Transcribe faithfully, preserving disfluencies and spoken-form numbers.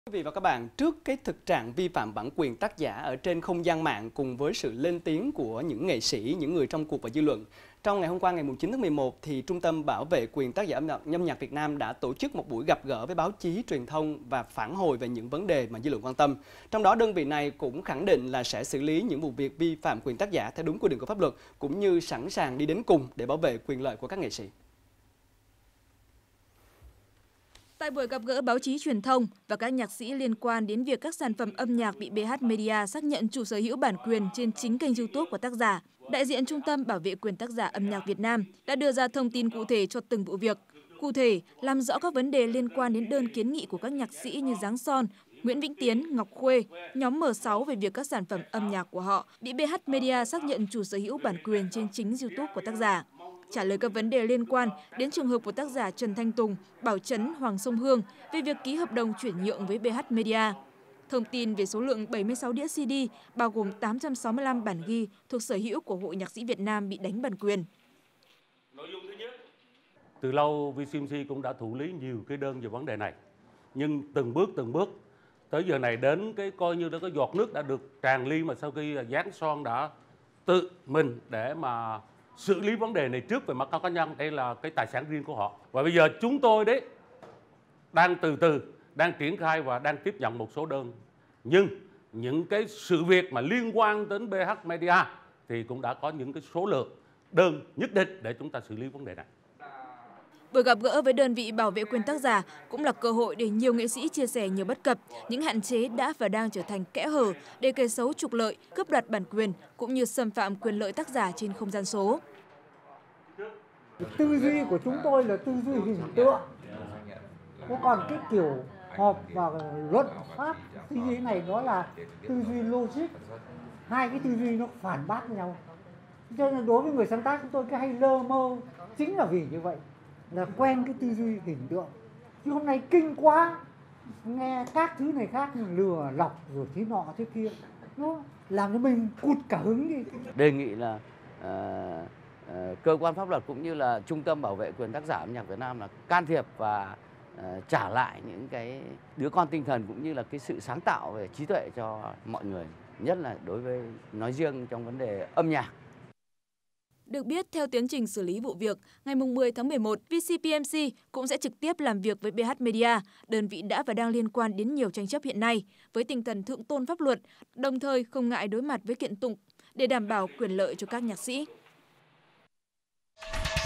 Quý vị và các bạn, trước cái thực trạng vi phạm bản quyền tác giả ở trên không gian mạng cùng với sự lên tiếng của những nghệ sĩ, những người trong cuộc và dư luận, trong ngày hôm qua ngày chín tháng mười một thì Trung tâm Bảo vệ quyền tác giả âm nhạc, âm nhạc Việt Nam đã tổ chức một buổi gặp gỡ với báo chí, truyền thông và phản hồi về những vấn đề mà dư luận quan tâm. Trong đó đơn vị này cũng khẳng định là sẽ xử lý những vụ việc vi phạm quyền tác giả theo đúng quy định của pháp luật, cũng như sẵn sàng đi đến cùng để bảo vệ quyền lợi của các nghệ sĩ. Tại buổi gặp gỡ báo chí truyền thông và các nhạc sĩ liên quan đến việc các sản phẩm âm nhạc bị bê hát Media xác nhận chủ sở hữu bản quyền trên chính kênh YouTube của tác giả, đại diện Trung tâm Bảo vệ quyền tác giả âm nhạc Việt Nam đã đưa ra thông tin cụ thể cho từng vụ việc. Cụ thể, làm rõ các vấn đề liên quan đến đơn kiến nghị của các nhạc sĩ như Giáng Son, Nguyễn Vĩnh Tiến, Ngọc Khuê, nhóm M sáu về việc các sản phẩm âm nhạc của họ bị bê hát Media xác nhận chủ sở hữu bản quyền trên chính YouTube của tác giả. Trả lời các vấn đề liên quan đến trường hợp của tác giả Trần Thanh Tùng, Bảo Trấn, Hoàng Sông Hương về việc ký hợp đồng chuyển nhượng với bê hát Media. Thông tin về số lượng bảy mươi sáu đĩa xê đê, bao gồm tám trăm sáu mươi lăm bản ghi thuộc sở hữu của Hội Nhạc sĩ Việt Nam bị đánh bản quyền. Từ lâu, vê xê em xê cũng đã thụ lý nhiều cái đơn về vấn đề này. Nhưng từng bước từng bước, tới giờ này đến cái coi như là cái giọt nước đã được tràn ly mà sau khi Giáng Son đã tự mình để mà xử lý vấn đề này trước về mặt cá nhân, đây là cái tài sản riêng của họ. Và bây giờ chúng tôi đấy đang từ từ, đang triển khai và đang tiếp nhận một số đơn. Nhưng những cái sự việc mà liên quan đến bê hát Media thì cũng đã có những cái số lượng đơn nhất định để chúng ta xử lý vấn đề này. Buổi gặp gỡ với đơn vị bảo vệ quyền tác giả cũng là cơ hội để nhiều nghệ sĩ chia sẻ nhiều bất cập, những hạn chế đã và đang trở thành kẽ hở để kẻ xấu trục lợi, cướp đoạt bản quyền cũng như xâm phạm quyền lợi tác giả trên không gian số. Tư duy của chúng tôi là tư duy hình tượng. Có còn cái kiểu họp và luận pháp tư duy này nó là tư duy logic. Hai cái tư duy nó phản bác nhau. Cho nên đối với người sáng tác chúng tôi cái hay lơ mơ chính là vì như vậy, là quen cái tư duy hình tượng. Chứ hôm nay kinh quá, nghe các thứ này khác lừa lọc rồi thế nọ thế kia, nó làm cho mình cụt cả hứng đi. Đề nghị là uh, uh, cơ quan pháp luật cũng như là Trung tâm Bảo vệ quyền tác giả âm nhạc Việt Nam là can thiệp và uh, trả lại những cái đứa con tinh thần cũng như là cái sự sáng tạo về trí tuệ cho mọi người, nhất là đối với nói riêng trong vấn đề âm nhạc. Được biết, theo tiến trình xử lý vụ việc, ngày mười tháng mười một, vê xê pê em xê cũng sẽ trực tiếp làm việc với bê hát Media, đơn vị đã và đang liên quan đến nhiều tranh chấp hiện nay, với tinh thần thượng tôn pháp luật, đồng thời không ngại đối mặt với kiện tụng để đảm bảo quyền lợi cho các nhạc sĩ.